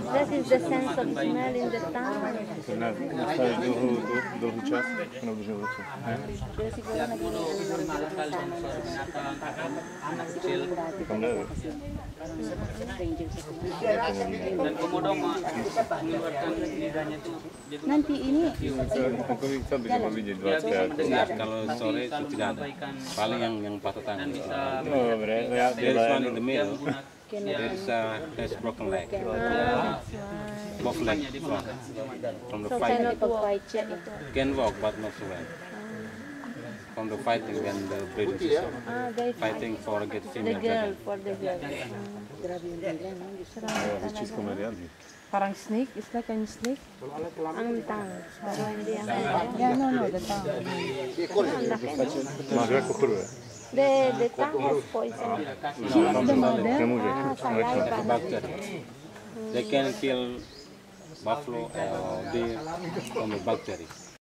That is the sense of smell in the tongue. Dostajesz długi czas na duże wrócę. Pero siguro naging anak kecil Kamu dan komodo mengeluarkan lidahnya itu jadi nanti ini Aku bisa powiedzieć dwa mendengar Kalau sore itu tidak ada. Paling yang patah tangan. No dobra, ja There is one in the middle. dia There's broken leg. Both legs from the so fight. cannot walk ito. Can walk but not so well. From the fighting when the breeding season. They Fighting for get the female girl dragon. for the girl. Grabe yung bigla, no? wycisku medialny. Parang snake, it's like a snake. Ang tongue. Pero hindi ang Yeah, no, the tongue. ang laki, no? Masz jako choruje. The tongue has poison. She's the mother. Przemówię. Saliva. Bacteria. They can kill buffalo or deer from the bacteria.